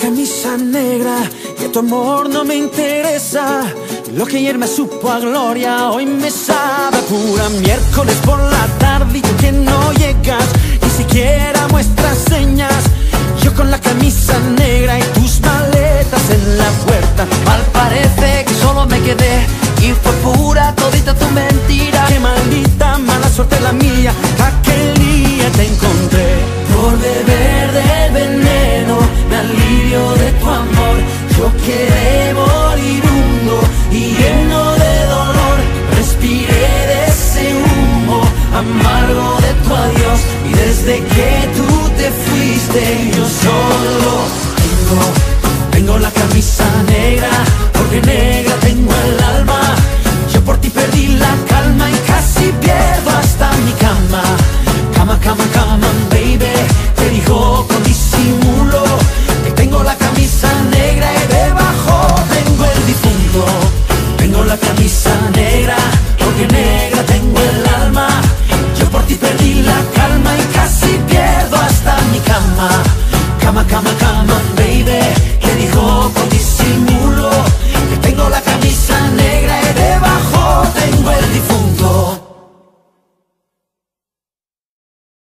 camisa negra y tu amor no me interesa. Lo que ayer me supo a gloria, hoy me sabe a pura. Miércoles por la tarde y tú que no llegas, ni siquiera muestras señas. Yo con la camisa negra y tus maletas en la puerta. Mal parece que solo me quedé y fue pura todita tu mentira. Qué maldita mala suerte la mía, aquel día te encontré. Por beber del veneno me alivio de tu amor. Yo quedé moribundo y lleno de dolor. Respiré de ese humo amargo de tu adiós. Y desde que tú te fuiste yo solo tengo la camisa negra, porque negra tengo el alma. Yo por ti perdí la calma y casi pierdo hasta mi cama. Cama, cama, cama, baby, te dijo con disimulo que tengo la camisa negra y debajo tengo el difunto. Tengo la camisa negra, porque negra tengo el alma. Yo por ti perdí la calma y casi pierdo hasta mi cama. Cama, cama, cama, baby, te dijo con disimulo